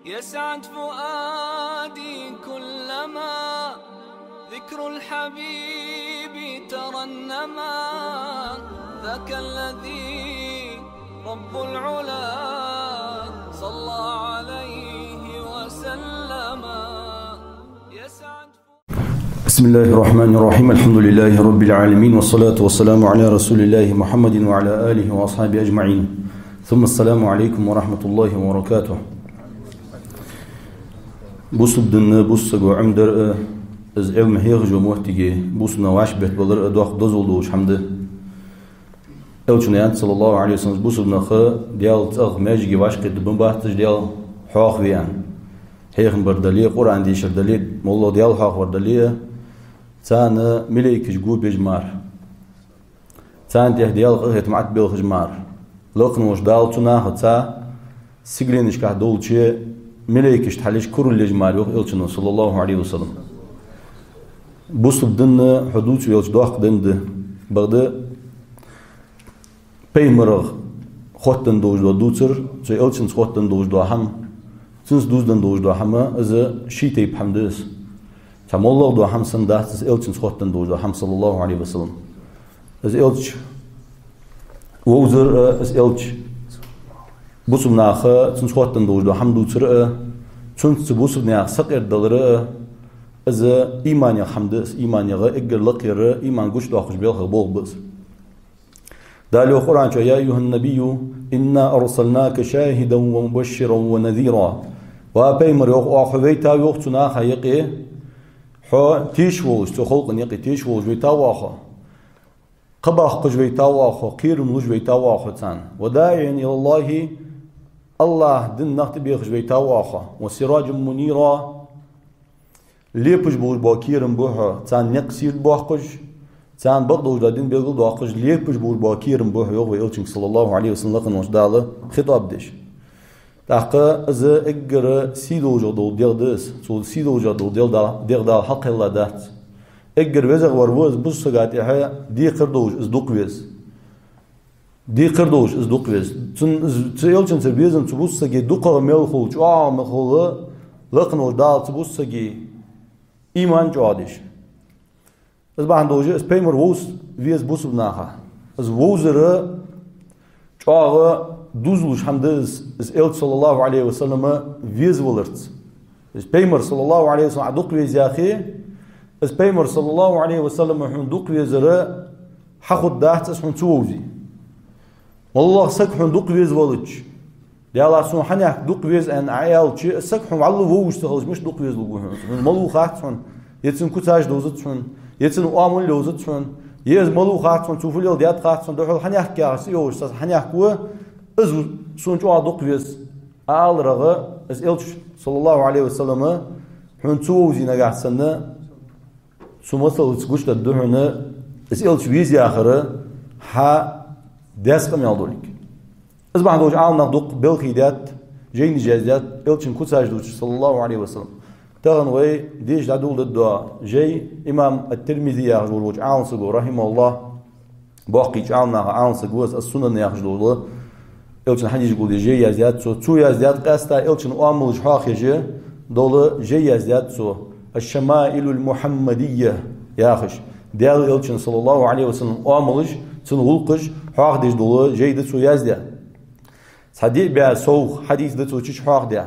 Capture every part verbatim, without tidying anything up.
يسعد فؤادي كلما ذكر الحبيب ترنما ذاك الذي رب العلا صلى عليه وسلم. يسعد بسم الله الرحمن الرحيم. الحمد لله رب العالمين، والصلاة والسلام على رسول الله محمد وعلى آله وأصحابه أجمعين. ثم السلام عليكم ورحمة الله وبركاته. بوس بدن بوس جو عمدر از علم هيغ جو موتيجي بوس نواش بيت بلر دوخ دوزولوش حمد الچنيان صلى الله عليه وسلم بوس بنخ ديال تغ ماجي واش قد بنباتج ديال حوخ ويان هيغ بردلي قران دي شردلي مولو ديال حوخ بردلي تان مليك جو بجمار تان دي ديال هت معت بالخجمار لقن وش دال تنا تا سيغلينش كه دولچي ملائكة تحليش كل الجمال يلشنا صلى الله عليه وسلم. بوسط بدن حدود يلش دوق دند بعد بيمرغ خوتن دوج دو دوتر زي يلشن خوتن دوج دو هم سنس دوزدن دوج دو هم إذا شيء بحمدس تام الله دو هم سندات إذا يلشن خوتن دوج دو هم صلى الله عليه وسلم. إذا يلش ووزر إذا يلش بوسو ناخ سنس خوتن دوج دو هم دوتر سنس بوسو ناخ سقر دلر إذا إيمان يحمد إيمان يغا إجر لقير إيمان قش داخش بيلخ بول بس دالو القرآن يا أيها النبي إنا أرسلناك شاهدا ومبشرا ونذيرا وبيمر يوخ أخويتا يوخ تناخ يقي حو تيشوش تخلق يقي تيشوش بيتا واخا قباخ قجويتا واخا قيرم لجويتا واخا تان وداعيا إلى الله الله دن نخت بيخ جويتا واخا وسراج منيرا ليبج بوج باكيرم بوها تان نقسير باقج تان بقدو جدادين بيقل باقج ليبج بوج باكيرم بوها يوغ ويلچنك صلى الله عليه وسلم لقن وش داله خطاب ديش تاقا إذا إقر سيدو جدو ديل ديس سو سيدو جدو ديل دا ديل دا حق الله دات إقر وزغ وروز بس سقات إحا دي قردوش إز دوق ويز دي قردوش إز دوق ويز تن يلچن تبيزن تبوس سقي دوقا ملخول جوا مخول لقن وش دال تبوس سقي إيمان جادش. إذا بعد دوجة إس بيمر ووس ويز بوس بناها. إس ووزر جاغ دوزلوش حمدز إس إلت صلى الله عليه وسلم ويز ولرت. إس بيمر صلى الله عليه وسلم عدوق ويز ياخي. إس بيمر صلى الله عليه وسلم حن دوق ويزر حخد داحت إس حن تووزي. والله سك حن دوق ويز ولج. ديالا سون حنيك دوق ويز ان عيال شيء سك حن علو ووش تخلص مش دوق ويز لوجو حن ملو خات حن يتسن كتاج دوزت حن يتسن آمل دوزت حن يز ملو خات حن توفيل ديات خات حن دحول حنيك كاس يوش ساس حنيك كوا إز سون جو دوق ويز آل رغى إز إلش صلى الله عليه وسلم حن تووزي نجاح سنة سمثل تقولش تدهنا إز إلش ويز ياخره ها داسكم يالدولك إذا بعد وجه عالنا دوق بالخيدات جين جازات إلشن كتاج دوش صلى الله عليه وسلم تغن وي ديش دادول الدعاء جي إمام الترمذي يخجل وجه عالن سقو رحمه الله باقي عالنا عالن سقو السنن يخجل إلشن حديث يقول جي يزيات سو تو يزيات قاستا إلشن أمل جحاق يجي دول جي يزيات سو الشمائل المحمدية ياخش ديال إلشن صلى الله عليه وسلم أملج تنغلقج حاق ديش دول جي دسو يزيات حديث بيا سوق حديث دتو تشش حاق ده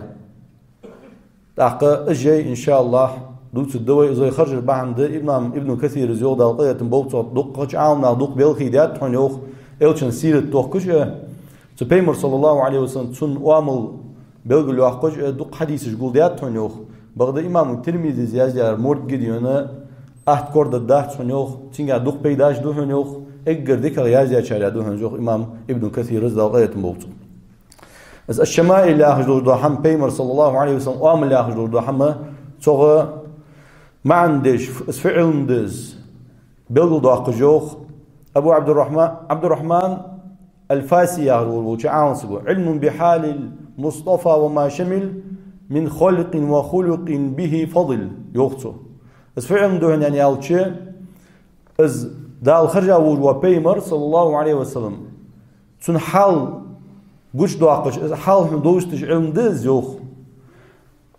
تحقق الجاي إن شاء الله دوت الدواء إذا يخرج بعد ابن ابن كثير زيود القية بوقت دقة عامنا دق بالخيدات تونيوخ إلشن سيرة توقش تبيمر صلى الله عليه وسلم تون وامل بلغ واقش دق حديث يقول ده تونيوخ بعد إمام الترمذي زيادة مورد جدينا أحد كورد ده تونيوخ تيجا دق بيداش ده تونيوخ إجر ذكر يازيا شارع ده تونيوخ إمام ابن كثير زيود القية بوقت از الشمائل لاخج دو هم بيمر صلى الله عليه وسلم وام لاخج دو هم صغ ما عندش فعل دز بلغ دو اخجوخ ابو عبد الرحمن عبد الرحمن الفاسي يقول وعاونسو علم بحال المصطفى وما شمل من خلق وخلق به فضل يوختو از فعل دو يعني يالچه از دال خرجا و بيمر صلى الله عليه وسلم تن حال قش دواقش حال دوستش علم دز يوخ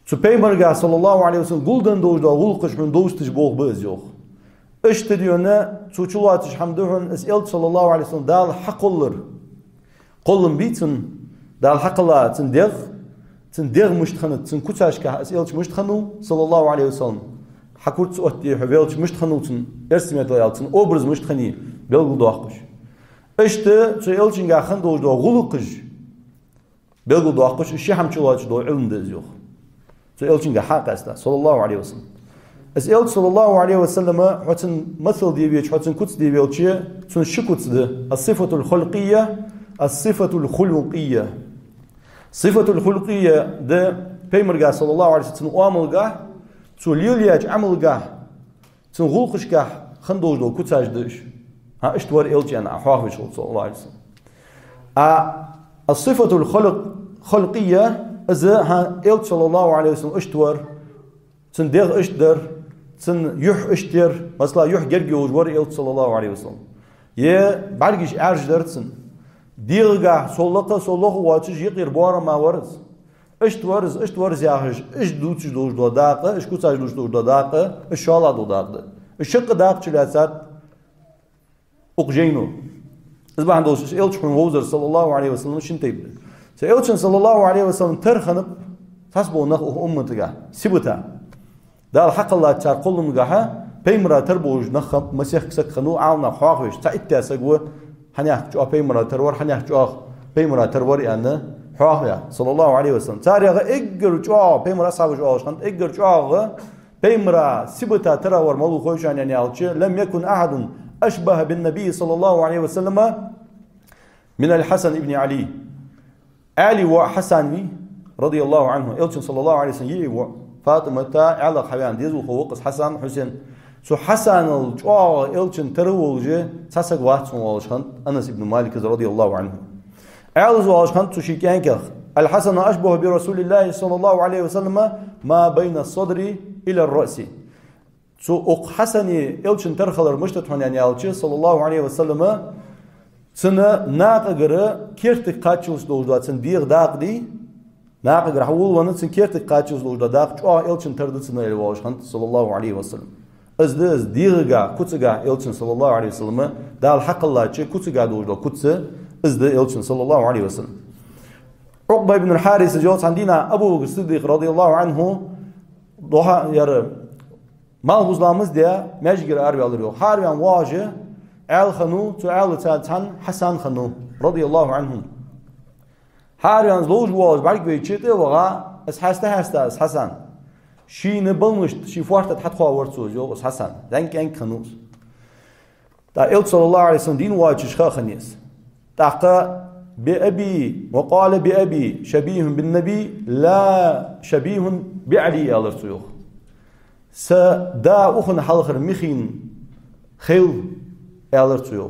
Zu peymerga sallallahu aleyhi ve sellem guldan doğuşda gulqış min doğuştuş boğ biz yok. İşte diyona zu çulatış hamduhun is el sallallahu aleyhi ve sellem dal haqullar. Qollum bitin dal haqla tin der tin der mushtxanat tin kutashka is el mushtxanu sallallahu aleyhi ve sellem. Hakurt otti havelch mushtxanu tin ersimet ayaltin obraz mushtxani belgul doğaqış. İşte zu elçinga xan doğuşda gulqış belgul doğaqış işi ham çulatış do ilmde yok. Zu elçinga haqasta sallallahu aleyhi ve sellem. Es el sallallahu aleyhi ve sellem hatın masal diye bir hatın kuts diye bir şey sun şikutsdı. As-sifatul hulqiyye, as-sifatul huluqiyye. Sifatul hulqiyye de peymerga sallallahu aleyhi ve sellem o amalga zu liliyaj amalga zu hulqışga xandojdo kutsajdı. Ha işte var elçina ahwahiş sallallahu aleyhi ve sellem. A as-sifatul huluq hulqiyye az ha el sallallahu aleyhi ve sellem işte var sun der iştir Sen yuh iştir, mesela yuh gergiyor var el sallallahu aleyhi ve sellem. Ye bargiş erjdersin. Dirga sollaka sollahu watış yqir bora ma varız. İşt varız, işt varız yahiş. İş duç duç do daqa, iş kutsaj duç duç do daqa, inşallah do daqa. İşq daq çilasat uqjeynu. İzban dost el çun vozer sallallahu aleyhi ve sellem şinteydi. Se el çun sallallahu aleyhi ve sellem terxanıp tasbu naq ummetiga sibata. Dal haqallat çar qollum gaha peymra terbuj nakhab masih ksak khanu auna khwaqish ta ittasag wa hanah jo peymra terwar hanah jo peymra terwar yani khwaqiya sallallahu aleyhi ve sellem tariga egger jo peymra sabuj olshan egger jo peymra sibata terawar malu khoyshan yani alchi lam yakun ahadun ashbaha bin nabiy sallallahu aleyhi ve sellem min al-Hasan ibn Ali Ali wa Hasan radiyallahu anhu elçin sallallahu aleyhi ve sellem yi Fatıma ta alaq hayan diz uxuqs Hasan Hüseyin. Su Hasan'ıl çoğu elçin tervolcu sasak vahtsun oluşan Anas ibn Malik radıyallahu anhu. Alız oluşan su şikenkah. Al Hasan ashbahu bi Rasulillah sallallahu aleyhi ve sellem ma bayna sadri ila ar-ra'si. Su uq Hasani elçin terxalar müştatun yani elçi sallallahu aleyhi ve sellem sına naqıgırı kertik qaçılış doğudatsın bir daqdi Naqig rahul vanın sin kertik qaçız lojda daq çoğa elçin terditsina el volşan sallallahu aleyhi ve sellem. Azdiz dirga kutsiga elçin sallallahu aleyhi ve sellem dal haqallaçı kutsiga lojda kutsi izdi elçin sallallahu aleyhi ve sellem. Uqba ibn al-Haris jawz andina Abu Bakr Siddiq radiyallahu anhu doha yarı mal buzlamız diye mecgir arbi alır yok. Harbiyan vajı el khanu tu al tan Hasan khanu radiyallahu anhu. Haryan zloj was bargwe chete waga es hasta hasta es Hasan. Shine bulmusht shi fortat hat khawart so jo es Hasan. Denk en kanus. Da el sallallahu aleyhi ve sellem din wajh khanis. Taqa bi abi wa qala bi abi shabih bin nabi la shabih bi Ali alırtı yok. Sa da ukhun halkhir mikhin khil alırtı yok.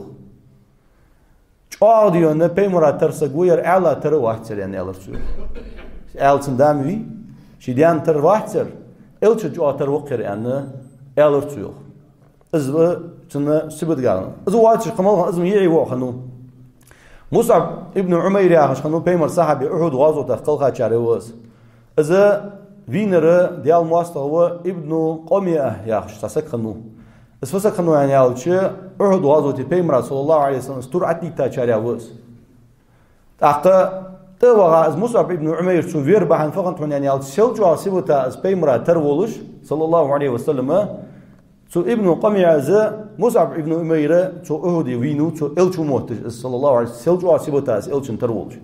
Çoğu diyor ne peymura tersa guyer ala ter vahtser yani alırtı yok. Elçin damvi şidiyan ter vahtser elçi çoğu ter vakir yani alırtı yok. İzvi çınna sibit galın. İzvi vahtser kamal izmi yi'i vakhanu. Mus'ab ibn Umayr ya khanu peymur sahabi Uhud gazota qalqa çare was. İzvi vinere diyal muastağı ibn Qamiyah ya khsasak khanu. Isfasa khanu yani alçı Uhud gazoti peymur sallallahu aleyhi ve sellem stur'atni ta çare was. Taqa tawaga az Mus'ab ibn Umayr su ver bahan faqat yani alçı selcu asibata az peymur tervoluş sallallahu aleyhi ve sellem su ibn Qamiyah Mus'ab ibn Umayr su Uhud vinu su elçu muhtaj sallallahu aleyhi ve sellem selcu asibata az elçin tervoluş.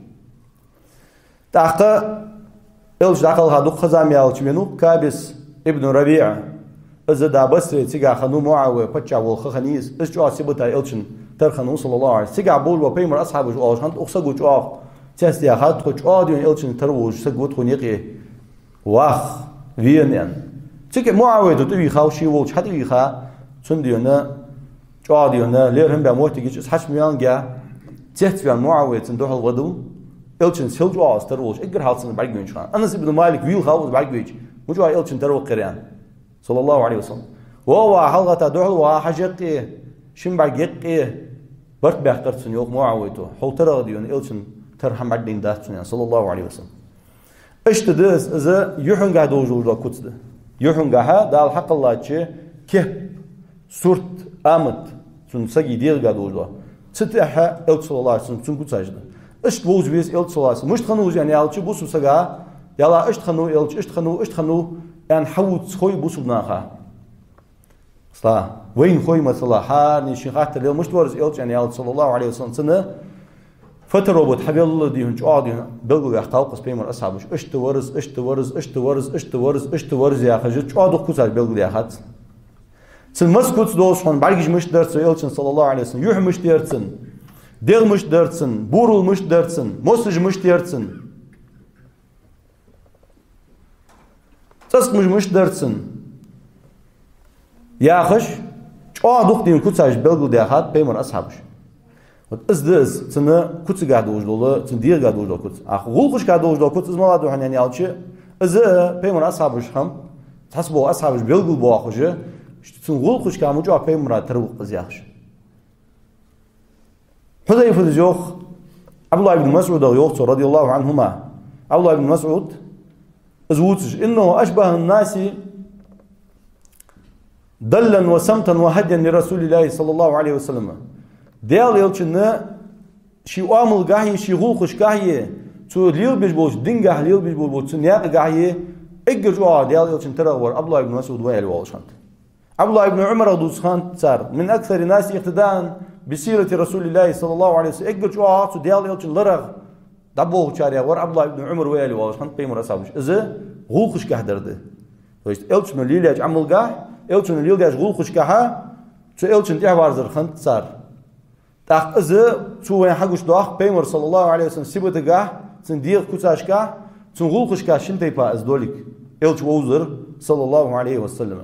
Taqa elçu daqal hadu khazami alçı menu Kabis ibn Rabi'a İzə da basri siga khanu Muawiye pacha wal khanis isju asibata elçin terkhanu sallallahu aleyhi ve siga bol ve peymur ashabu olşan oqsa gucu aq çestiya hat gucu adiyon elçin tervuj sagut khuniqi wah vienen Çünkü Muawiye de bir xawşi wol hadi bir xa çundiyona çadiyona lerhim be muhti geç haşmiyan ga çetviyan Muawiye'tin dohal wadu elçin selju as tervuj igr halsın bargün şu an Anas ibn Malik wil xawz bargün mucu elçin tervuj qiran sallallahu aleyhi ve sellem. Wa halqata du'l wa hajaqi shim bargiqi bart baxtarsun yok Muawiye to. Holtara diyon elçin terham bagdin dahtsun sallallahu aleyhi ve sellem. اشتدس إذا يحنقه دوجول دا كتده يحنقه دا الحق الله چه كهب سورت آمد سن سجي دير قادوج دا ستحة إلت صلى الله عليه وسلم سن كتساجده اشت بوز بيس إلت صلى الله عليه وسلم مش تخنوز يعني يالچه بوسو سجا يلا اشت خنو إلت اشت خنو اشت خنو يعني حوت خوي بوسو بناخا صلا وين خوي مثلا حار نشيخات اللي مش تورز إلت يعني يالت صلى الله عليه وسلم سنة فترة حبيب الله ديهن عادي بلغوا يحتاج قص بيمر أصحابش اشت ورز اشت ورز اشت ورز اشت ورز اشت ورز يا خجت عادو كوساج بلغوا يا خات سن مسكوت دوس خون برگش مش درس إلتن صلى الله عليه وسلم يح مش درسن دل مش درسن بورول مش درسن مسج مش درسن تسق مش مش درسن يا خش عادو ديهن كوساج بلغوا يا خات بيمر أصحابش إزدز تنا كتس قاعد وجدوله تن دير قاعد وجدوله كتس أخ غلقش قاعد وجدوله كتس إزمالا دو حنيان يالشي إذا بيمر أصحابش هم تحسبوا أصحابش بيلقوا بواخوجه تن غلقش كامو جوا بيمر تروق قزياخش حذيفة الجوخ عبد الله بن مسعود يوخ رضي الله عنهما عبد الله بن مسعود إزوتش إنه أشبه الناس دلا وسمتا وهديا لرسول الله صلى الله عليه وسلم ديال يلچنه شي عامل گاهي شي غوخش گاهي تو ليل بيج بوش دينگه ليل بيج بوش تو نياق گاهي اگر جو ديال يلچن ترغور عبد الله بن مسعود ويل والشانت عبد الله بن عمر دوسخان صار من اكثر الناس اقتداء بسيره رسول الله صلى الله عليه وسلم اگر جو تو ديال يلچن لرغ دبو چاريا ور عبد الله بن عمر ويل والشانت قيمر اصابش اذا غوخش گهدرده ويست يلچن ليلاج عمل گاه يلچن ليلاج غوخش گاه تو يلچن تيوارزر خنت صار تاخ إذا شو وين حقوش داخ بيمر صلى الله عليه وسلم سبت جاه تندير كتاش كاه تنقول خش كاه شنتي با أزدولك إلش ووزر صلى الله عليه وسلم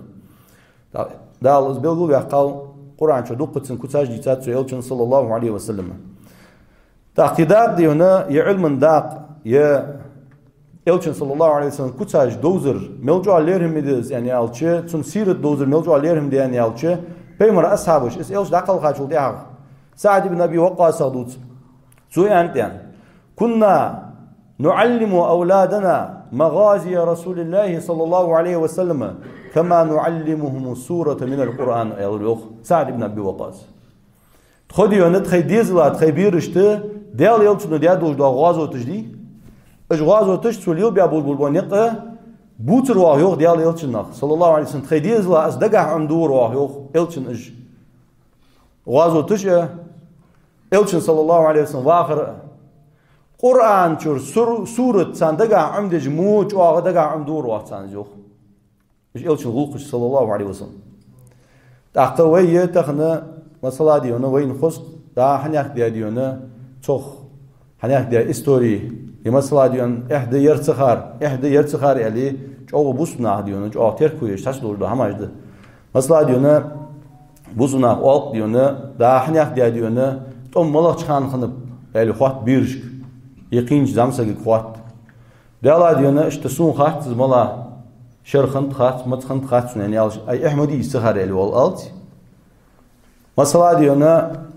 ده الله بيقول يقال قرآن شو دقة تن كتاش جيتات شو إلش صلى الله عليه وسلم تاقتدار دي هنا يعلم داق يا إلش صلى الله عليه وسلم كتاش دوزر ملجوا عليهم مدز يعني إلش تن سيرة دوزر ملجوا عليهم دي يعني إلش بيمر أصحابش إس إلش داقل خاشل ديها سعد بن أبي وقاص دوت سوء أنتين كنا نعلم أولادنا مغازي رسول الله صلى الله عليه وسلم كما نعلمهم السورة من القرآن يقول سعد بن أبي وقاص تخدي ونتخي ديزلا تخي بيرشته ديال يلتشنو ديال دوش دا غازو تجدي اج غازو تش سوليو بيا بول بول بونيقه بوتر واه يوغ ديال يلتشنخ صلى الله عليه وسلم تخي ديزلا از دغه عمدور واه يوغ يلتشن اج غازو تش إلشن صلى الله عليه وسلم واخر قرآن شور سورة سندقة عمدج موج وغدقة عمدور وقتان جوخ إيش إلشن غلقش صلى الله عليه وسلم تحت ويه تخنا مثلا ديونا وين خص دا حنياك ديا ديونا تخ حنياك ديا استوري مثلا ديون إحدى يرتخار إحدى يرتخار يعني جو بوسنا ديونا جو تركويش تاش دور ده هماجده مثلا ديونا بوسنا والق ديونا دا حنياك ديا ديونا توم ملخ چخان خنب يعني خوات بيرشك يقينج زمسك خوات دالا ديونا اشتسون خات ملا شرخنت خات متخنت خات يعني اي احمدي يستخر يعني والالت مثلا ديونا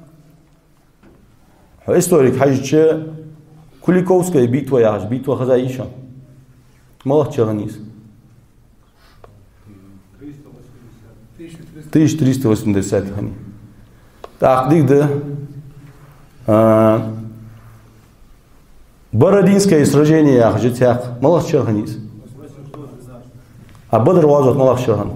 هيستوريك حاجه كوليكوفسكي بيتوا يا حاج بيتوا خزايشا ملخ چغنيس тысяча триста восемьдесят hani تحقيق ده Бородинское сражение я хочу тяг, малых черганис. А Бадр вазот малых чергант.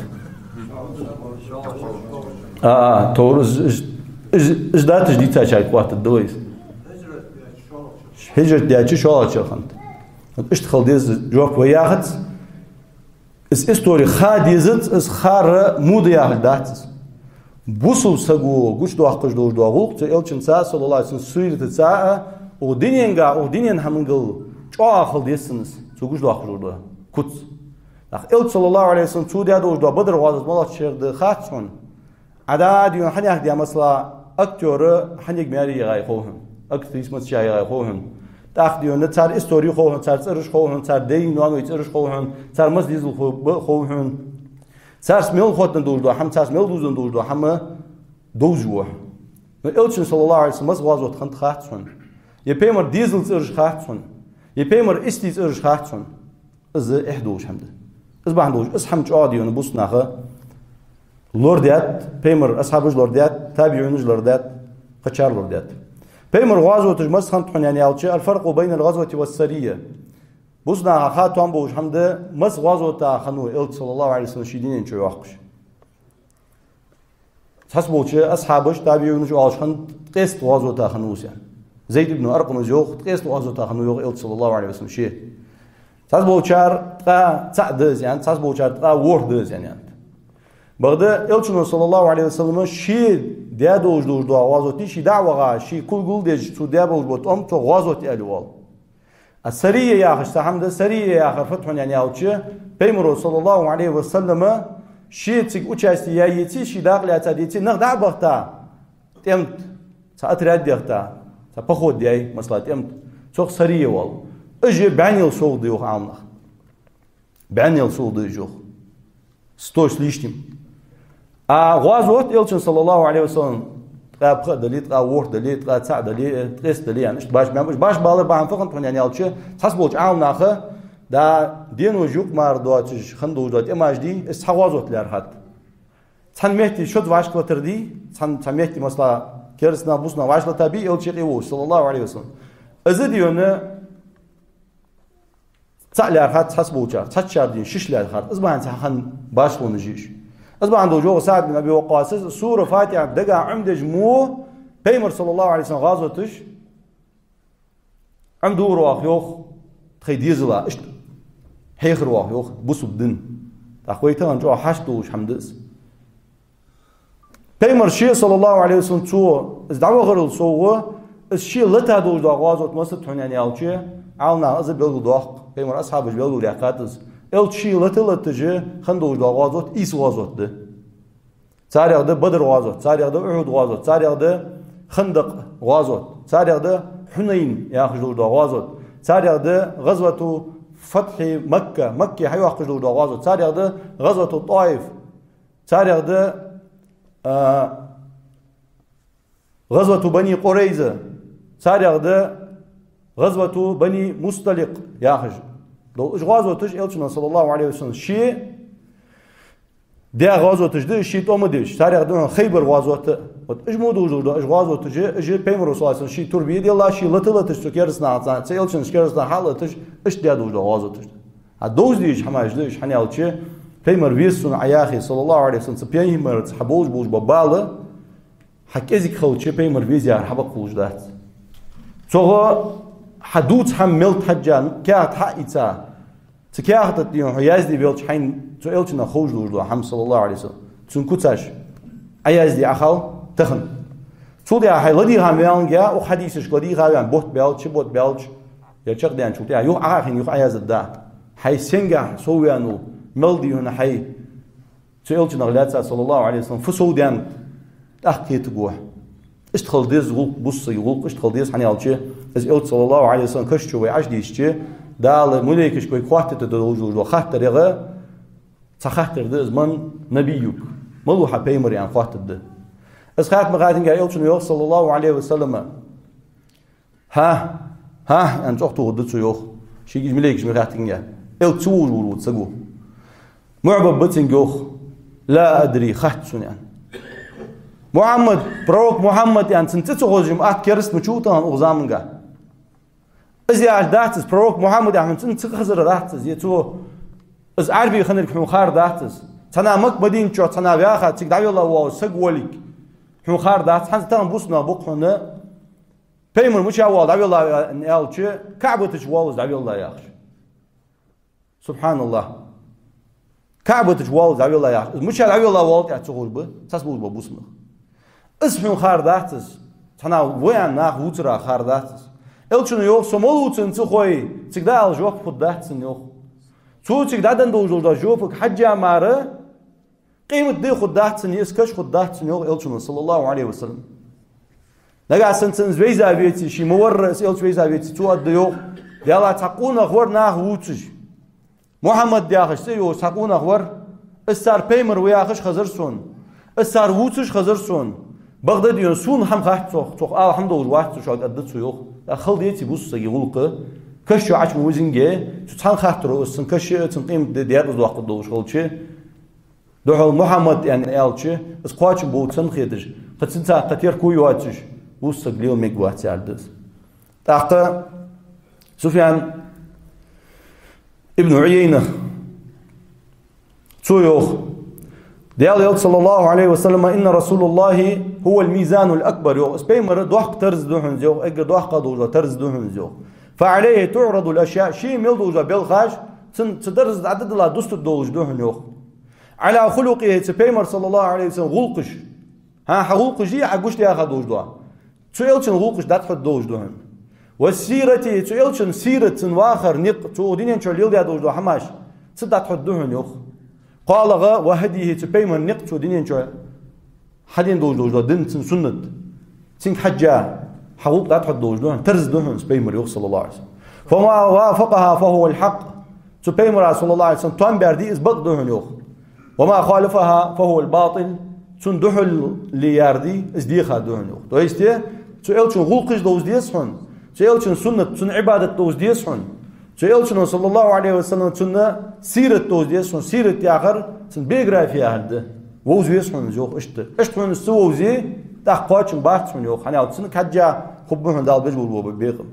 А, то ждать ждите чай хватит двоис. Хиджрат дячи шола чергант. Вот ишт халдез жок ваяхат. Из истории хадизит из хара муды яхат датис. Бусул сагу гуч до ахтож до догул те элчин са саллаллаху алейхи суйрит са о диненга о динен хамгыл чо ахыл десинс су гуч до ахтож до кут ах эл саллаллаху алейхи саллям судия до до бадр вазат малат шерде хатсон ада дию ханях дия масла актёры ханек мяри гай хохын актрис мат чай гай хохын так дию не цар историю хохын цар цырыш хохын цар дей нуан цырыш хохын цар мас дизл хохын Царс мел хотен дождо, хам царс мел дузен дождо, хам дождо. Но элчин саллаллаху алейхи ва саллям вазот хант хатсон. Je peimer diesel zursch hachson. Je peimer ist dies zursch hachson. إز إحدوش حمد إز بحدوش إز حمد عادي ونبص ناخه لوردات بيمر أصحابج لوردات تابعونج لوردات قشار لوردات بيمر غزوة تجمس خمس حنيان يالشي الفرق بين الغزوة والسرية بوسنا خاتم بوش حمد مس غزوة تا خنو إلت صلى الله عليه وسلم شيدين شو يحقش حسبوش أصحابش تابعونج عاش خند قست غزوة تا خنوس يعني زيد بن أرقم زيوخ قست غزوة تا خنو يوخ إلت صلى الله عليه وسلم شيء حسبوشار تا تعدز يعني حسبوشار تا وردز يعني بعد إلشنا صلى الله عليه وسلم شيء ديادوج دوج دوا غازوتي شيء دعوة شيء كل قول ديج تو ديابوج بوت أم تو غازوتي ألوال السرية يا أخي استحمد السرية يا أخي فتح يعني أوتشي بيمرو صلى الله عليه وسلم شيء تيجي أشياء يأتي شيء داخل يأتي نقدع بختا تمت سأتراد ديختا سبخود دياي مثلا تمت سوق سرية وال أجي بعنيل سوق ديوخ عامنا بعنيل سوق ديوخ ستوش ليشتم آ غازوت إلشن صلى الله عليه وسلم تقى بخ دليل تقى ورد دليل تقى تسع دليل تقيس دليل يعني إيش باش مش باش بالله بعم فقط يعني ألشة حسبوش عام ناخه دا دين وجوك مار دواتش خندو دوات إماج دي إس غازوت لارحت تحن مهتي شد واش كلتر دي تحن تحن مهتي مثلا كرسنا بوسنا واش لتابي إلشة قيوش صلى الله عليه وسلم أزديونه تسع لارحت حسبوش تشار دين شش لارحت إزبان تحن باش ونجيش أصبح عنده جو سعد بن أبي وقاص سورة فاتحة دقا عمدج مو بيمر صلى الله عليه وسلم غازوتش عمدو رواخ يوخ تخي ديزلا اشت حيخ رواخ يوخ بوسو بدن أخويتا جو حشتوش حمدس بيمر شيء صلى الله عليه وسلم تو ازدعوا غير الصوغة الشيء لتا دوش دا غازوت مصد تحنياني أوشي عالنا أزل بيلو دوخ بيمر أصحابش بيلو رياقاتز الشيء لتا لتجي خندوش دا غازوت إيس غازوت ده تاريخ ده بدر غازوت تاريخ ده أحد غازوت تاريخ ده خندق غازوت تاريخ ده حنين ياخذوا دا غازوت تاريخ ده غزوة فتح مكة مكة حيو ياخذوا دا غازوت تاريخ ده غزوة الطائف تاريخ ده آه غزوة بني قريظة تاريخ ده غزوة بني مستلق ياخذ لو إيش غازوة تج إلشنا صلى الله عليه وسلم شيء ده غازوة تج ده شيء توم ديش تاريخ ده خيبر غازوة إيش مو دوج ده إيش غازوة تج إيش بيمر رسول الله شيء تربية دي الله شيء لطلة تج سكيرسنا عن سيلشنا سكيرسنا حالة تج إيش ده دوج ده غازوة تج هدوز ديش حماش ديش حني على شيء بيمر بيسون عياخي صلى الله عليه وسلم سبيان مر حبوج بوج ببالة حكيزك خلط شيء بيمر بيزيار حبق خوش ده سوغا حدود حملت حجان كات حقيتا تكاهت اليوم يازدي بيلش حين سئلتنا خوج لوجدو حم صلى الله عليه وسلم تنكتاش ايازدي اخال تخن تودي هاي لدي هاميان جا او حديثش لدي غايان بوت بيلش بوت بيلش يا تشق ديان شوتي يو اخين يو اياز الدا حي سنجا سويانو ملدي هنا حي سئلتنا غلات صلى الله عليه وسلم فسودان احكي تقوح اشتغل ديز غلق بصي غلق اشتغل ديز حني على از إلت صلى الله عليه وسلم كشتو ويعش ديشتي دال مليكش كوي خاطر تدوجو خاطر يغا تخاطر دز من نبيك ملوحة بيمر يعني خاطر ده از خاطر مغادين قال إلت صلى الله عليه وسلم ها ها أنت أختو غدتو يوخ شيء مليكش مغادين قال إلت سوور ورود سقو معبب بطن يوخ لا أدري خاطر يعني محمد بروك محمد يعني سنتسو غوجم آت كرست مشوطان أغزامنغا إذا عداتس بروك محمد يعني سنت خزر داتس يتو إز عربي خنرك حمخار داتس تنا مك بدين شو تنا بياخا تك دعوي الله واو سق وليك حمخار داتس حنس تنا بوسنا بقحنا بيمر مش أول دعوي الله نقال شيء كعبة تجوالز دعوي الله ياخش سبحان الله كعبة تجوالز دعوي الله ياخش مش دعوي الله والد يعني تقول به تسبول ببوسنا اسمه خارداتس تنا وين ناخ وترا خارداتس إلشون يوخ سمولوتن تخوي تقدر الجوف خداتسن يوخ تو تقدر دندوجل دا جوفك حجة مارة قيمة دي خداتسن يسكش خداتسن يوخ إلشون صلى الله عليه وسلم نجا سنتن زويزا بيتي شي مورس إلش زويزا بيتي تو أد يوخ يلا تقون أخور ناخ وتج محمد دياخش تيو تقون أخور السار بيمر وياخش خزرسون السار وتج خزرسون بغداد ينسون هم خاحت صخ صخ آه الحمد لله واحد شو قدرت سيوخ أخل ديتي بوس سجي غلقة كشوا عش موزنجة تان خاطر أصلا كشوا تنقيم ديار الوقت دوش خلشة دوحل محمد يعني ألشة بس قاتش بوتن خيدش قد سنتا قتير كوي واتش وستقليل ميقوات يعدس تاقا سفيان ابن عيينة سويوخ ديال صلى الله عليه وسلم إن رسول الله هو الميزان الأكبر يوخ اسبيمر دوحق ترز دوحن زيوخ اقر دوحق دوجا ترز دوحن زيوخ فعليه تعرض الأشياء شيء ميلدوجا بالخاش تدرز عدد الله دوست دوج دوحن يوخ على خلقه سبيمر صلى الله عليه وسلم غلقش ها حغلقش دي عقوش دي أخذ دوج دوح تسويلشن غلقش داتحد دوج دوحن والسيرة تسويلشن سيرة واخر نق تودين شليل دي دوج دوح هماش تداتحد دوحن يوخ قال غا وهديه تبيمر نق تودين شو حدين دوج دوج دين تن سنة تن حجة حقوق داتحد دوج دوحن ترز دوحن سبيمر يوخ صلى الله عليه وسلم فما وافقها فهو الحق تبيمر صلى الله عليه وسلم توان بردي إزبق دوحن يوخ وما خالفها فهو الباطل تن دحل لياردي ازديخا دوحن يوخ تو يستيه تسألشن غلقش دوز ديسحن تسألشن سنة تن عبادة دوز ديسحن تسألشن صلى الله عليه وسلم تن سيرة دوز ديسحن سيرة ياخر تن بيغرافيا هلده ووز ديسحن يوخ اشت اشتحن السووزي تحقاتشن بارتشن يوخ هنياو تن كجا خبوحن دال بجبول بوبا بيغم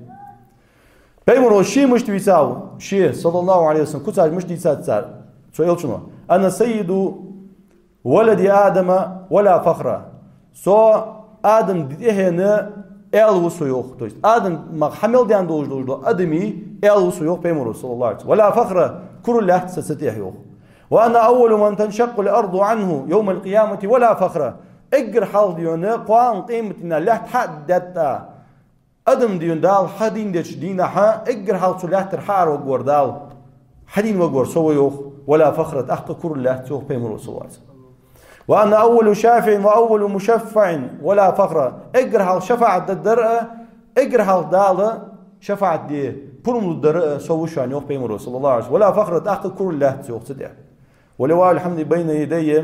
بيمرو شي مش تبيساو شي صلى الله عليه وسلم كتاج مش تبيساو تسألشن أنا سيد ولد آدم ولا فخرة سو آدم ديهنا ألو سيوخ تويست آدم ما حمل ديان دوج دوج دو آدمي ألو سيوخ بيمرو صلى الله عليه وسلم ولا فخرة كل الله تستطيع يوخ وأنا أول من تنشق الأرض عنه يوم القيامة ولا فخرة اقر حال ديونا قوان قيمتنا لا تحدد آدم ديون دال حدين ديش دينا حا اقر حال سلاح ترحار وقور دال حدين وقور سوى يوخ ولا فخرة أحق كل الله تيوخ بيمرو صلى الله عليه وسلم وأنا أول شافع وأول مشفع ولا فخرة اقر حال شفاعة الدرء اقر حال دال شفاعة دي برم الدرء سوى شان يوخ بيمرو صلى الله عليه وسلم ولا فخرة أحق كل الله تيوخ تدع ولواء الحمد بين يدي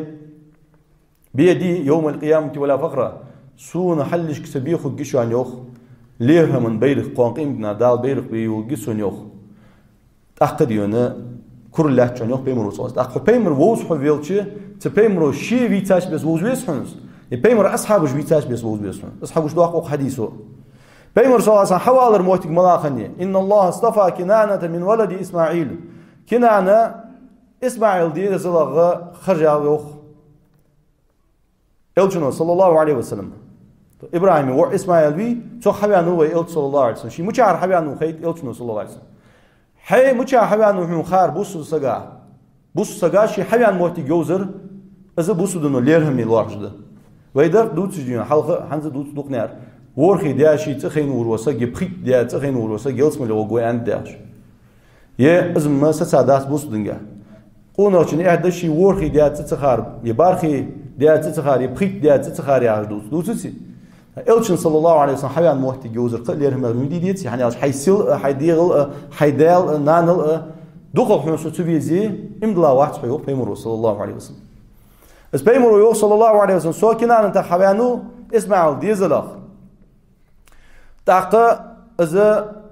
بيدي يوم القيامة ولا فخرة سون حلش كسبيخ وقشان يوخ ليه من بيرخ قوانقيم بنا دال بيرخ بيوقسون يوخ أحق ديونا كل الله تشان يوخ بيمرو صلى الله عليه وسلم أحق بيمر ووز حويلتش تبيمرو شي فيتاش بس ووز بيسحنس بيمر أصحابش فيتاش بس ووز بيسحنس أصحابش دواق حديثه بيمر صلى الله عليه وسلم حوالر موتك ملاخني إن الله اصطفى كنانة من ولد إسماعيل كنانة إسماعيل دي زلغ خرجا يوخ إلجنو صلى الله عليه وسلم إبراهيم و إسماعيل بي تو حبيانو و إلج صلى الله عليه وسلم شي مشاعر حبيانو خيط إلجنو صلى الله عليه وسلم حي مشاعر حبيانو هم خار بوسو سجا بوسو سجا شي حبيان موتي جوزر إذا بوسو دنو ليرهم الواحد ويدر دوت سجين حلقة حنز دوت دقنار ورخي داشي تخين وروسا جبخيت دا تخين وروسا جلس من لو جوي عند داش يه إذا ما سسادات بوسو دنجا قونا شنو إحدى شيء ورخي دا تتخار يبارخي دا تتخار يبخيت دا تتخار يا دوت دوت سي إلشن صلى الله عليه وسلم حيوان موتي جوزر قليرهم المديديت يعني عش حيسيل حيديل حيدال نانل دخل حنسو تبيزي إمدلا واحد حيوق بيمرو صلى الله عليه وسلم بس بيمرو يوق صلى الله عليه وسلم سو كنا أنت حيوانو اسمعوا ديزلخ تاق إذا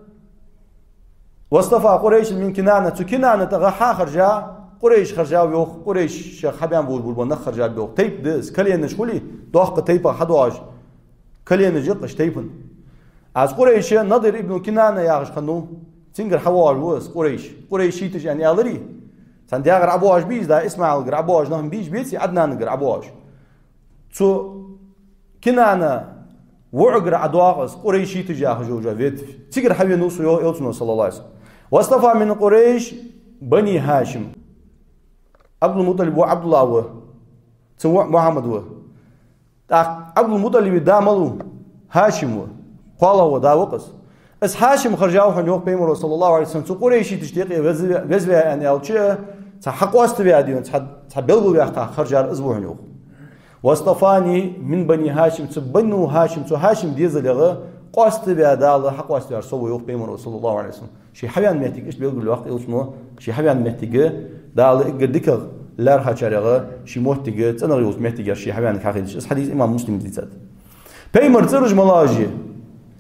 واصطفى قريش من كنانة كنانة تغحى خرجا قريش خرجا ويوق قريش شيخ حبيان بول بول بول نخرجا بيوق تيب دز كلين نشولي دوق تيبا حدواج كلين نجيقش تيبن از قريش نضر ابن كنانة ياغش خنو تنقر حواج وس قريش قريش يتج يعني ألري سندياغر عبواج بيز دا اسماعيل قر عبواج نهم بيج بيتي عدنان قر عبواج تو كنانة وعقر عدواغس قريش يتج ياغ جوجا فيت تقر حبي نوسو يو يوتنو صلى الله عليه وسلم واصطفى من قريش بني هاشم عبد المطلب وعبد الله و تسوع محمد و عبد المطلب داملو هاشم و قال هو داوقس اس هاشم خرجاو حن يوق بيمرو صلى الله عليه وسلم قريش تشتيق وزبا ان يالچه تحق واست بياديون تحبلغو بيحق خرجار اسبوع يوق واصطفاني من بني هاشم تبنو هاشم تو هاشم ديزلغه قاست بيادال حق واست بيار سو يوق بيمرو صلى الله عليه وسلم شي حبيان مهتيك ايش بيلغو الوقت اسمه شي حبيان مهتيك دال قدك لار حچرغه شي موتيك تنريوس مهتيك شي حبيان كاخيش حديث امام مسلم ديزات بيمر ترج ملاجي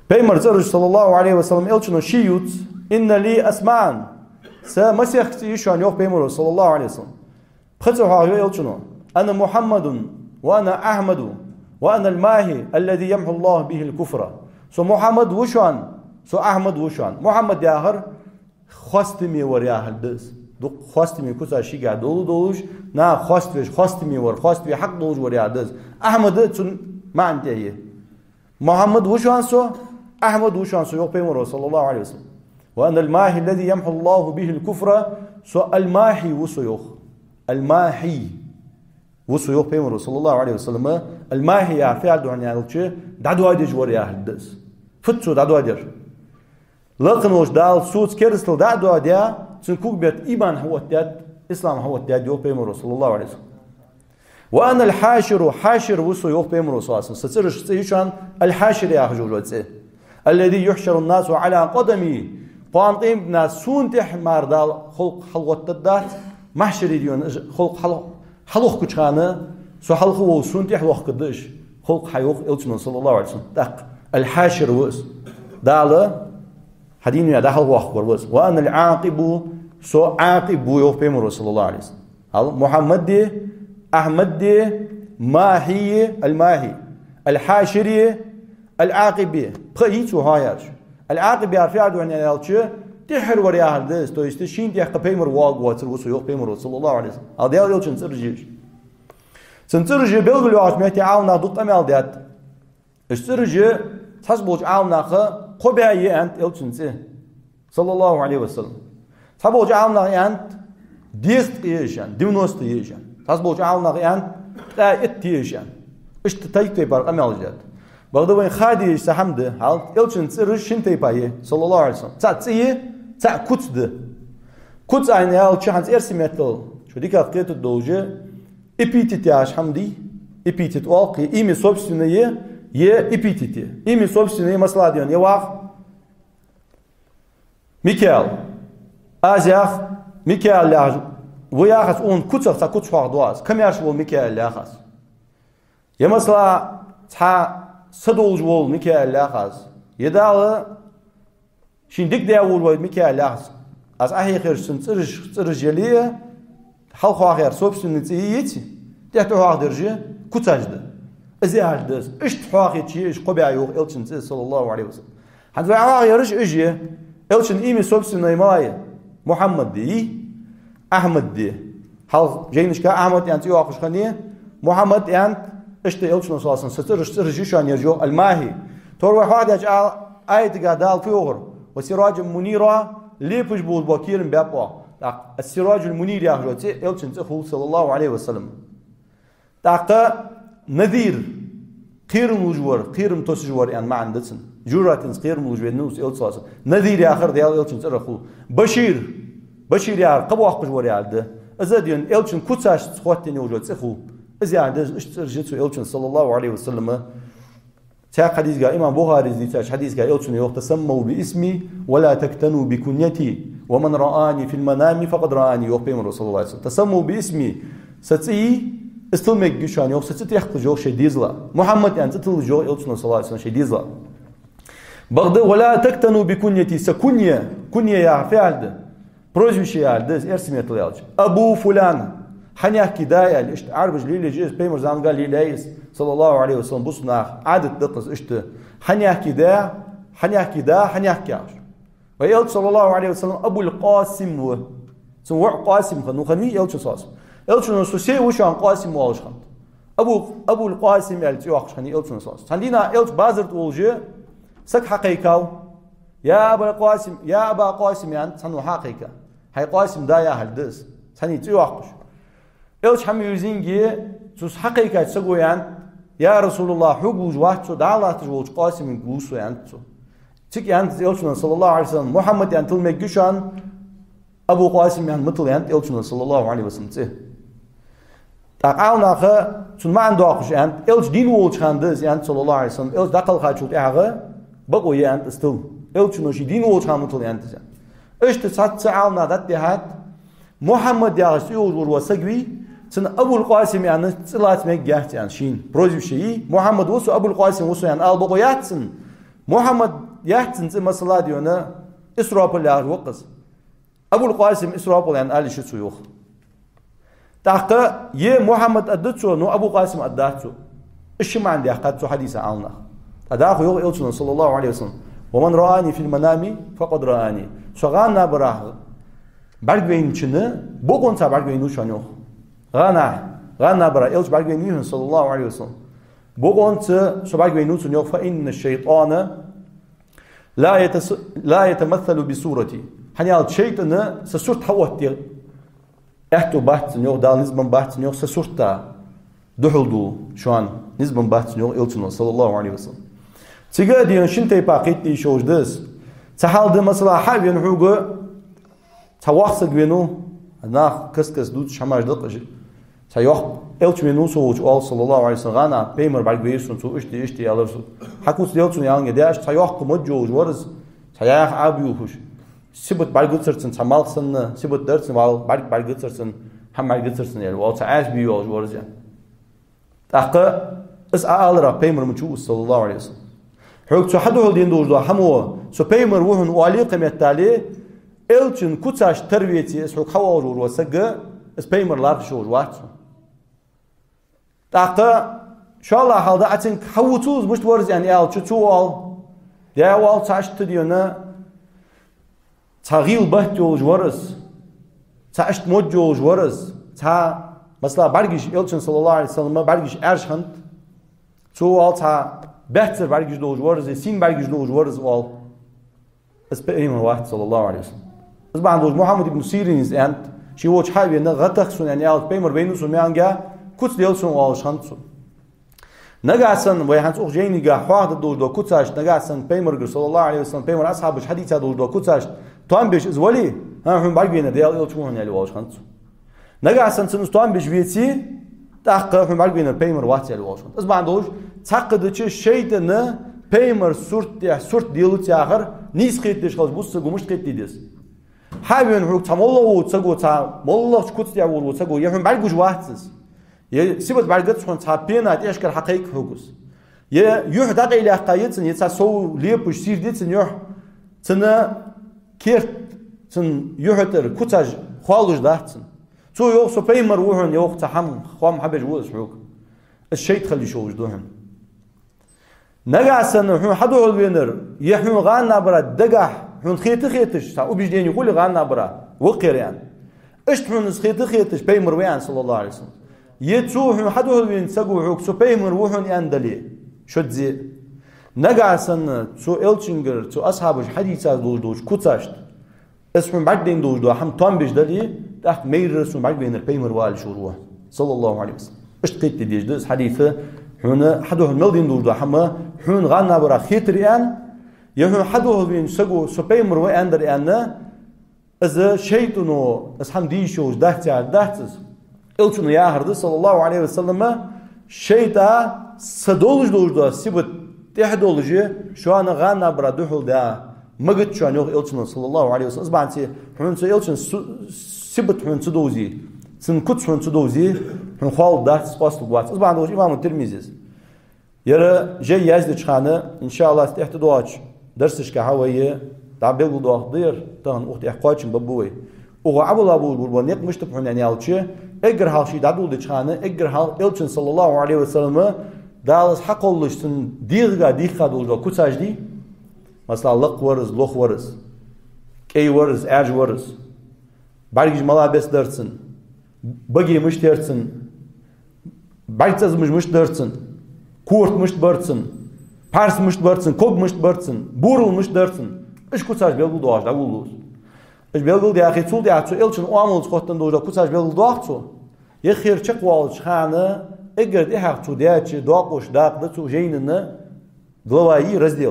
Peymar zırj sallallahu aleyhi ve sellem elçino şiyut inna li asma'an. Sa masih işan yok Peymar sallallahu aleyhi ve sellem. Pıtı hayo elçino. Ana Muhammedun ve ana Ahmedu ve ana al-mahi alladhi yamhu Allah bihi al-kufra. So Muhammed wuşan, so Ahmed wuşan. Muhammed yahır khostimi var yahıldız. Du khostimi kusa şiga dolu doluş. Na khostveş khostimi var, khostvi hak doluş var yahıldız. Ahmed tun ma'nteyi. Muhammed wuşan so Ahmed wuşan so yok Peymar sallallahu aleyhi ve sellem. Ve ana al-mahi alladhi yamhu Allah bihi al-kufra. So al-mahi wusu yok. Al-mahi wusu yok Peymar sallallahu aleyhi ve sellem. Al-mahi ya fi'al duhan yalçı dadu adij var yahıldız. Futsu dadu adir. Lakin oş dal suç keristel dadu adya çünkü kubet iman hawattiyat İslam hawattiyat yok Peymar sallallahu aleyhi ve sellem. Ve ana al-haşiru haşir wusu yok Peymar sallallahu aleyhi ve sellem. Satırış sayışan al-haşir ya hujurutsi. Alladhi yuhşarun nasu ala qadami. Qantim nas suntih mardal xulq halwattad mahşir ediyor xulq halq kuçanı so halqı o suntih waqtidish xulq hayuq elçinin sallallahu aleyhi ve sellem. Tak al-haşir wus. Dalı hadin ya dahal waqt var wus. Ve ana al-aqibu so aqibu yok Peymar sallallahu aleyhi ve sellem. Al Muhammed di Ahmed di mahi al-mahi al-haşiri al-aqibi. Hiç o hayır. Al-aqibi arfiadu an yalçı tihir var yahıldız. To işte şimdi ya Peymar waq watır wusu yok Peymar sallallahu aleyhi ve sellem. Al diyal yalçın sırjı. Sırjı belgili asmeti alna duttam aldiyat. Sırjı tasbuç alnaqı qobayi ant elçinsi sallallahu aleyhi ve sellem. Tasbuç alnaqı ant dist yişan, divnost yişan. Tasbuç alnaqı ant qait yişan. İşte taytay par amaliyat. Bagda ben khadi sahamdı. Al elçin sırjı şintay payi sallallahu aleyhi ve sellem. Tsatsi tsa kutsdı. Kuts aynı elçi hans ersimetl. Şu dikkat qetu doje epitet yaş hamdi. Epitet walqi imi собственное je epiteti. Imi собственное masla diyor. Je vaq Mikael. Azях Mikael laj. Bu yaxas on kutsaq sa kuts faq doaz. Kamerş bol Mikael yaxas. Je masla ta sadolj bol Mikael yaxas. Je dalı şindik de bol Mikael yaxas. Az ahirsin sırış sırıjeliye halq axir собственницы yiti. Tehtu axdirji kutsajdı. Azaldız. İşte faqiti iş qobiya yok elçin sallallahu aleyhi ve sellem. Hangi ağırış iş elçin imi собственной malay Muhammed di Ahmed di. Hal jeynişka Ahmed yani yok xani Muhammed yani işte elçin sallallahu aleyhi ve sellem sırrıcı şan yazıyor al-mahi. Torwa hadaç ayet gadal fiyor. Ve siraj munira lipuj bul bakirin bapa. السراج المنير يا حضرتي elçin sallallahu aleyhi ve sellem. Taqa نذير قيرم وجور قيرم توسجور يعني ما عندتن جوراتن قيرم وجور نوس إلصاص نذير يا آخر ديال إلشن ترخو بشير بشير يا قبوا أخ بجور يالده أزادين إلشن كتاش تخوتني وجود تخو أزياد إشترجت إلشن صلى الله عليه وسلم تا حديث قال إمام بخاري زيتاش حديث قال إلشن يتسموا باسمي ولا تكتنوا بكنيتي ومن رآني في المنام فقد رآني يوقيم رسول الله صلى الله عليه وسلم تسموا باسمي ستي استلمك جشان يوم ستة يحق جو شيء ديزلا محمد يعني تطل جو إلشنا صلى الله عليه وسلم شيء ديزلا بغض ولا تكتنوا بكنيتي سكنية كنية يا فعل ده بروز شيء يعد ده إرسمية طلعت أبو فلان حنيا كداية إشت عربج ليلة جيس بيمر زمان قال لي ليس صلى الله عليه وسلم بصنا عادة دقص إشت حنيا كدا حنيا كدا حنيا كاش ويلت صلى الله عليه وسلم أبو القاسم هو سمو قاسم خنو خني يلت صاص elçinin sosiye uşan Qasim oluşan. Abu Abu Qasim elçi yaxşani elçinin sas. Sandina elç bazırt olcu sak haqiqav. Ya Abu Qasim, ya Abu Qasim yani sanu haqiqa. Hay Qasim da ya haldiz. Sani ti yaxş. Elç ham yüzingi sus haqiqat sagoyan ya Resulullah hubuj vaxtso da Allah tujulç Qasimin gusu yani. Tik yani elçinin sallallahu aleyhi ve sellem Muhammed yani tilmek güşan Abu Qasim yani mıtıl yani elçinin sallallahu aleyhi ve sellem. Taqawnağı sun man doqış yani elç din olçandı yani sallallahu aleyhi ve sellem elç daqal qaçut yağı baqo yani stil elçinin şi din olçandı yani. İşte satsa alnadat dihat Muhammed yağısı yolur ve sagvi sun Abu Qasim yani tsilatmek geht yani şin proje şeyi Muhammed osu Abu Qasim osu yani al baqo yatsın محمد يحتن مثلا ديونا إسرائيل لا وقص أبو القاسم إسرائيل يعني آل شو يوخ تحقق يه محمد أدتسو نو أبو قاسم أدتسو إيش ما عندي أحكاتسو حديث عنه أداخو يوغ إلسون صلى الله عليه وسلم ومن رآني في المنام فقد رآني شغانا براه برگوین چنه بگون تا برگوین نوشانیو غنا غنا برا إلش برگوین نوشان صلى الله عليه وسلم بگون تا شو برگوین نوشانیو فإن الشيطان لا يتس لا يتمثل بصورتي حنيال شيطان سصورت حوتي احتو بحث نيو دال نسبن بحث نيو سصورتا دحلدو شوان نسبن بحث نيو إلشون صلى الله عليه وسلم تيجي شنتي باقيتي شوجدس تحال مثلا حابين حقوق تواصل بينو أنا كس كس دوت شماش دقش تيوح إلش بينو سووش أول صلى الله عليه وسلم غانا بيمر بعد بيسون سو إشتي إشتي على رسول حكوس ديالتون يعني داش تيوح كمجوج ورز تياح عبيوهش سبت بعد قصرتن تمال سن سبت درس مال بعد بعد قصرتن هم بعد قصرتن يعني وال تعاش بيوج ورز يعني تحقق إس أعلى بيمر مجوج صلى الله عليه وسلم حق شو حدو هالدين دوجدا همو سو بيمر وهن وعليقم يتالي إلشن كتاش تربيتي اسمه خوار وروسجة اس بيمر لارش ورواتو تاقا شاء الله حال ده أتين خوتوز مش تورز يعني آل شتوال ده أول تاش تديونا تغيل بحتو جورس تاشت موجو جورس تا مثلا برگش إلشن صلى الله عليه وسلم برگش أرش هند توال تا بهتر برگش دو جورس سين برگش دو جورس وال اس بيمر واحد صلى الله عليه وسلم بس بعد محمد بن سيرين أنت شيء وجه حبي إنه غتخسون يعني أول بيمر بينوسون ميانجا كوت ديالسون والشانسون نجاسن ويحنس أخجيني جا واحد دول دو كوتاش نجاسن بيمر صلى الله عليه وسلم بيمر أصحاب الحديث دول دو كوتاش توان بيش إزولي ها هم بعدين ديال يلشون يعني والشانسون نجاسن سنس توان بيش بيتي تحقق هم بعدين بيمر واتي يعني والشانس بس بعد دوش تحقق شيء شيء إنه بيمر صورت يا صورت ديالو تاخر نيس خيتش خلاص بص قمش خيت ديس حابين حروق تمالله وتسقو تا مالله شكوت يعور وتسقو يهم بعرقوش واحدس يه سبت بعرقت شون تابينا تأشكر حقيقة حقوس يه يح دقي إلى قايتن يتساو ليبوش سير ديتن يح تنا كيرت تن يحتر كتاج خالوش دهتن تو يوق سو بيمر وهن يوق تحم خوام حبج وش حروق الشيء تخلي شو وجدهم نجاسن هم حدو البينر يحمو غانا برا دقح هم خيت خيتش تا وبيجدين يقول غانا برا وقريان اشت هم خيت خيتش بيمر ويان صلى الله عليه وسلم يتسو هم حدو البين سقو حوك سو بيمر وهن يندلي شد زي نجاسن سو إلشنجر سو أصحاب الحديث دوش دوش كتاشت اسمهم بعدين دوش دو هم توم بيجدلي تحت مير رسول بعدين البيمر وال شروه صلى الله عليه وسلم اشت قيت ديج دس حديثه هنا حدوه الملدين دوش دو حما هون غانا برا خيتريان يهم حدوه بين سقو سبيمر وأندر أنا إذا شيطانو أسحم ديشوش دهتي دهتز إلشون يا هرد صلى الله عليه وسلم شيطان سدولج دوش دا سبت تحدولج شو أنا غانا برا دحول دا مجد شو أنا إلشون صلى الله عليه وسلم أسبانتي هون سو إلشون سبت هون سدوزي سن كتش هون سدوزي هون خال دهتز قاست قوات أسبان دوش إمام الترمذي يرى جاي يزد خانة إن شاء الله تحت دواج درسش كهواية تعبير دوغ دير تان أختي أحقاچن ببوي وهو عبد أبو البربانيق مشتبهون يعني ألشي إجر هالشي دعدول دشخانة إجر هال إلشن صلى الله عليه وسلم دالس حق الله سن ديرغا ديخا دولجا كوتاج دي مثلا لق ورز لخ ورز كي ورز أرج ورز برجج ملابس درسن بقي مش درسن برجز مش مش درسن كورت مش برسن Pars مش برسن كوب مش برسن بورل مش درسن إيش كوتاج بيلقول دواش ده بقولوس إيش بيلقول ده أخي تول ده أتو إلشن أمول سقطن دوجا كوتاج بيلقول دواحتو يخير شق والش خانة إجر ده حق تو ده أشي دواقوش داق ده تو جيننا دلواي رزديل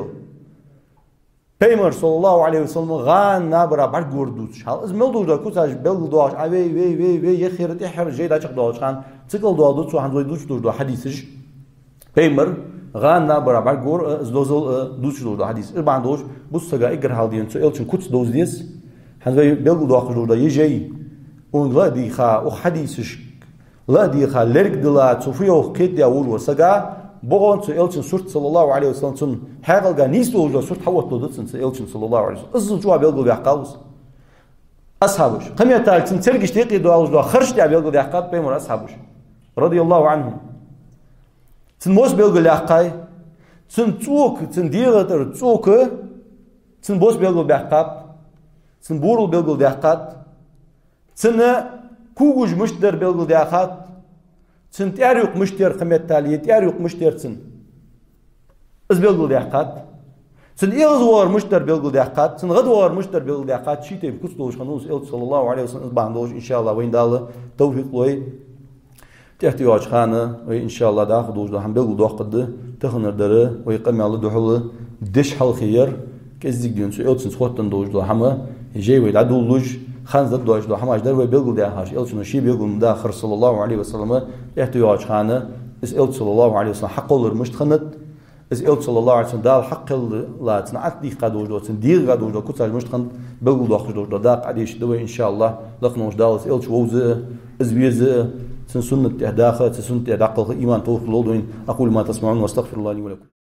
بيمر صلى الله عليه وسلم غان نابرا بعد جوردوش هل إزميل دوجا كوتاج بيلقول دواش أبي وي وي وي يخير ده حر جيد أشق دواش خان تقل دوا دوتو هندوي دوش دوش دوا حديثش بيمر غان نابرا بعد جور زلزل دوش دوا حديث إربعة دوش بص تجا إجر هالدين سو إلشن كوتس دوز ديس هندوي بيلقول دواش دوا يجي ونغلا دي خا وحديثش لا دي خا لرك دلا تفيه وكيد يا ول وسجا بغون سو إلشن سورت صلى الله عليه وسلم سن هاقل قا نيستو وجو سورت حوت لو دتسن سو إلشن صلى الله عليه وسلم أزل جوا بيلقل بيحقاوس أصحابش قمية تال سن ترقش تيقي دو أوز دو خرش دي بيلقل بيحقات بيمور أصحابش رضي الله عنهم سن موس بيلقل بيحقاي سن توك سن ديغتر توك سن بوس بيلقل بيحقات سن بورل بيلقل بيحقات سن كوغوش مشتر بيلقل بيحقات سن تياريق مشتر قمية تالية تياريق مشتر سن إز بيلقل بيحقات سن إغزوار مشتر بيلقل بيحقات سن غدوار مشتر بيلقل بيحقات شيتي بكسلوش خنوس إلت صلى الله عليه وسلم باندوش إن شاء الله وين دالة توفيق لوي تحتي واج خانة وإن شاء الله داخل دوش دو هم بيلقل دوح قد تخنر داره ويقمي الله دوحوله دش حل خير كزيك ديون سو إلت سن سخوتن دوش دو هم جاي ويلعدو لوج خان زد دوش دو هم أجدر ويبيلقل داخل إلت سنو شي بيلقل مداخر صلى الله عليه وسلم تحتي واج خانة إس إلت صلى الله عليه وسلم حق الله مشتخنت إس إلت صلى الله عليه وسلم دال حق لا تنعت دي قادوش دو تن دير قادوش دو كتاج مشتخن بيلقل دوخش دوش دو داق عديش دوي إن شاء الله لقنوش دال إس إلت ووزه إز بيزه سن سنة داخل سنة داخل إيمان توخ لودوين أقول ما تسمعون واستغفر الله لي ولكم